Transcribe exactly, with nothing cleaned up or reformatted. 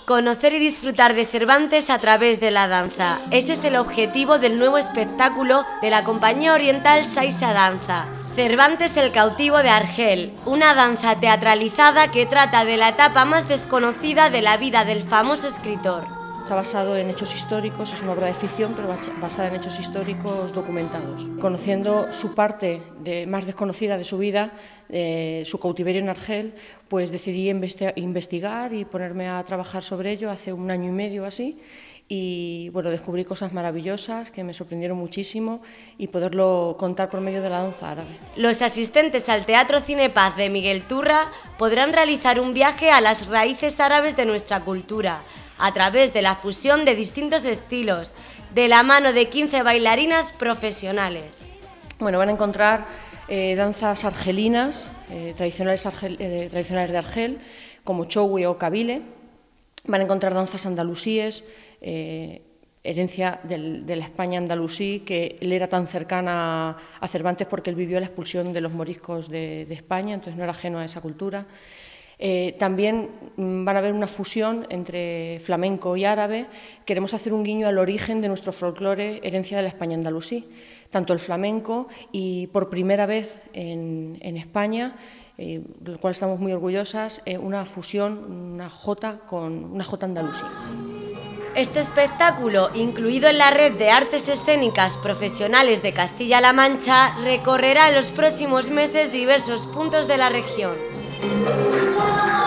Conocer y disfrutar de Cervantes a través de la danza. Ese es el objetivo del nuevo espectáculo de la compañía oriental Saixa Danza. Cervantes el cautivo de Argel, una danza teatralizada que trata de la etapa más desconocida de la vida del famoso escritor. Está basado en hechos históricos, es una obra de ficción, pero basada en hechos históricos documentados. Conociendo su parte de, más desconocida de su vida, eh, su cautiverio en Argel, pues decidí investigar y ponerme a trabajar sobre ello hace un año y medio así. Y bueno, descubrí cosas maravillosas que me sorprendieron muchísimo y poderlo contar por medio de la danza árabe. Los asistentes al Teatro Cine Paz de Miguel Turra podrán realizar un viaje a las raíces árabes de nuestra cultura, a través de la fusión de distintos estilos, de la mano de quince bailarinas profesionales. Bueno, van a encontrar eh, danzas argelinas, eh, tradicionales, argel, eh, tradicionales de Argel, como chowi o kabile. Van a encontrar danzas andalusíes, eh, herencia del, de la España andalusí, que él era tan cercana a Cervantes porque él vivió la expulsión de los moriscos de, de España, entonces no era ajeno a esa cultura. Eh, también van a ver una fusión entre flamenco y árabe. Queremos hacer un guiño al origen de nuestro folclore, herencia de la España andalusí, tanto el flamenco y por primera vez en, en España, eh, de lo cual estamos muy orgullosas, eh, una fusión, una jota con una jota andalusí. Este espectáculo, incluido en la red de artes escénicas profesionales de Castilla-La Mancha, recorrerá en los próximos meses diversos puntos de la región. Wow.